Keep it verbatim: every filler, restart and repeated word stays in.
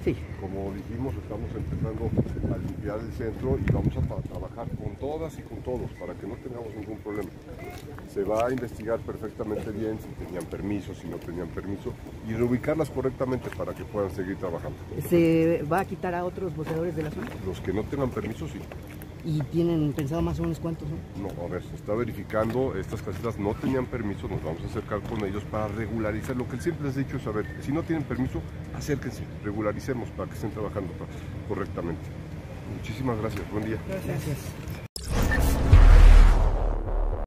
Sí. Como dijimos, estamos empezando a limpiar el centro y vamos a trabajar con todas y con todos para que no tengamos ningún problema. Se va a investigar perfectamente bien si tenían permiso, si no tenían permiso y reubicarlas correctamente para que puedan seguir trabajando. ¿Se va a quitar a otros boceadores de la zona? Los que no tengan permiso, sí. ¿Y tienen pensado más o menos cuántos son? No, a ver, se está verificando, estas casitas no tenían permiso, nos vamos a acercar con ellos para regularizar. Lo que siempre les he dicho es, a ver, si no tienen permiso, acérquense, regularicemos para que estén trabajando correctamente. Muchísimas gracias, buen día. Gracias.